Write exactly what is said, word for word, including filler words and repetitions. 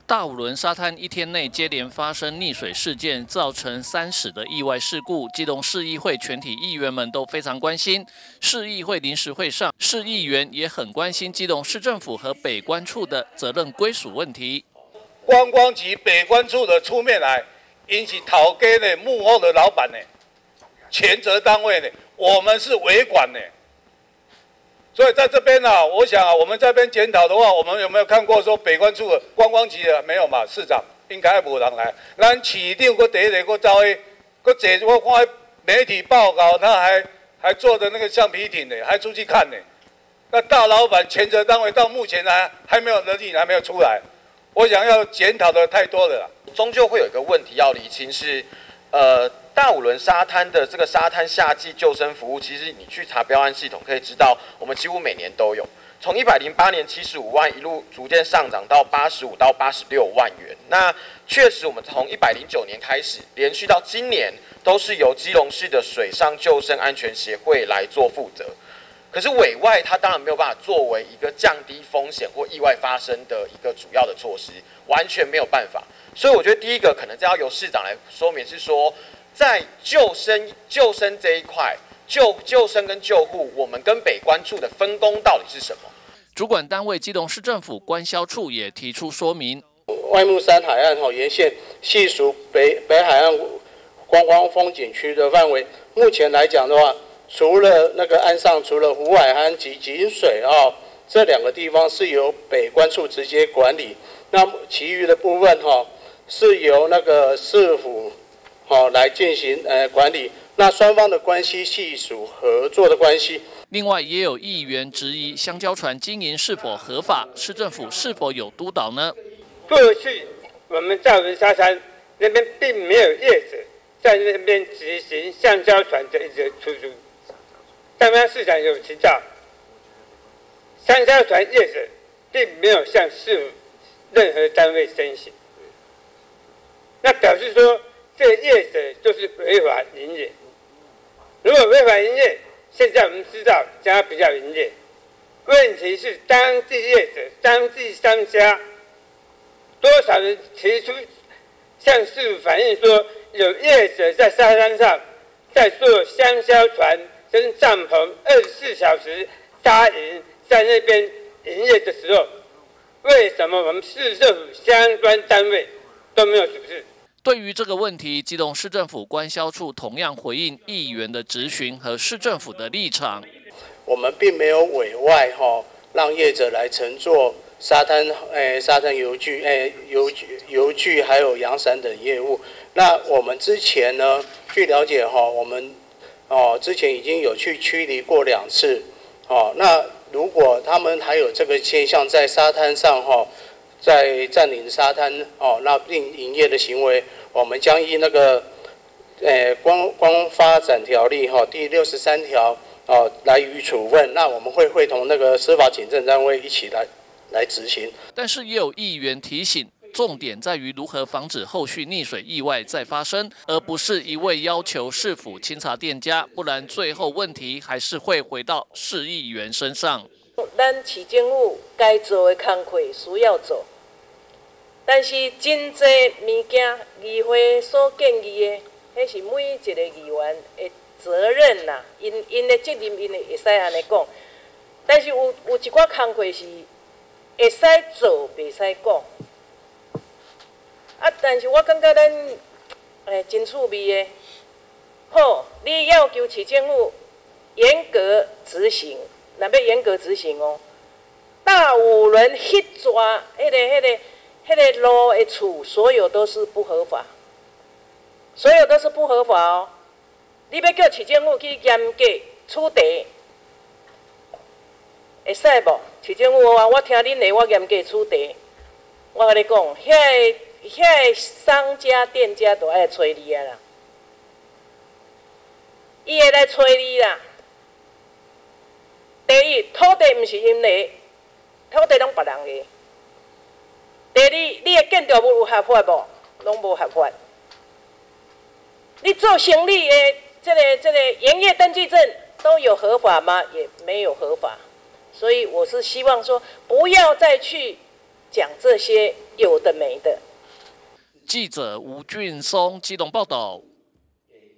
大武仑沙滩一天内接连发生溺水事件，造成三死的意外事故。基隆市议会全体议员们都非常关心。市议会临时会上，市议员也很关心基隆市政府和北关处的责任归属问题。 观光局北关处的出面来，引起讨街的幕后的老板呢，全责单位呢，我们是委管呢。 所以在这边呢、啊，我想啊，我们这边检讨的话，我们有没有看过说北关处的观光局的没有嘛？市长应该无人来。咱市长搁第一个搁走去，搁坐我看媒体报告，他还还坐着那个橡皮艇呢，还出去看呢。那大老板全责单位到目前还还没有人力还没有出来，我想要检讨的太多了啦。 终究会有一个问题要厘清是，呃。 大武仑沙滩的这个沙滩夏季救生服务，其实你去查标案系统可以知道，我们几乎每年都有。从一百零八年七十五万一路逐渐上涨到八十五到八十六万元。那确实，我们从一百零九年开始，连续到今年都是由基隆市的水上救生安全协会来做负责。可是委外它当然没有办法作为一个降低风险或意外发生的一个主要的措施，完全没有办法。所以我觉得第一个可能这要由市长来说明，是说。 在救生救生这一块，救救生跟救护，我们跟北关处的分工到底是什么？ 主管单位基隆市政府关销处也提出说明。 外木山海岸哈沿线系属北北海岸观光风景区的范围。目前来讲的话，除了那个岸上，除了湖海滩及井水啊这两个地方是由北关处直接管理，那其余的部分哈是由那个市府。 好，来进行呃管理，那双方的关系系属合作的关系。 另外，也有议员质疑香蕉船经营是否合法，市政府是否有督导呢？ 过去我们大武仑沙滩那边并没有业者在那边执行香蕉船的一个出租，刚刚市长有提到，香蕉船业者并没有向市府任何单位申请，那表示说。 这个业者就是违法营业。如果违法营业，现在我们知道将要比较营业。问题是当地业者、当地商家，多少人提出向市府反映说，有业者在沙滩上在做香蕉船跟帐篷，二十四小时扎营在那边营业的时候，为什么我们市政府相关单位都没有处置？ 对于这个问题，基隆市政府关销处同样回应议员的质询和市政府的立场。 我们并没有委外哈，让业者来乘坐沙滩诶沙滩游具诶游具游具还有阳伞等业务。那我们之前呢，据了解哈，我们哦之前已经有去驱离过两次。哦，那如果他们还有这个现象在沙滩上哈。 在占领沙滩哦，那并营业的行为，我们将依那个，呃，光光发展条例哈、哦、第六十三条哦来予以处分。那我们会会同那个司法警政单位一起来来执行。 但是也有议员提醒，重点在于如何防止后续溺水意外再发生，而不是一味要求市府清查店家，不然最后问题还是会回到市议员身上。 咱市政府该做的工作需要做，但是真侪物件议会所建议的，迄是每一个议员的责任啦，因因的责任，因会会使安尼讲。但是有有一寡工作是会使做，袂使讲。啊，但是我感觉咱诶真趣味的，好，你要求市政府严格执行。 那要严格执行哦。大武仑迄抓迄个、迄个、迄个路的厝，所有都是不合法，所有都是不合法哦。你要叫市政府去严格处罚，会使无？市政府啊，我听恁的，我严格处罚。我甲你讲，遐个、遐个商家、店家都爱找你啊啦，伊会来找你啦。 第一，土地毋是因的，土地拢别人的。第二，你的建筑物有合法无？拢无合法。你做生意的这个这个营业登记证都有合法吗？也没有合法。所以我是希望说，不要再去讲这些有的没的。 记者吴俊松基隆报道。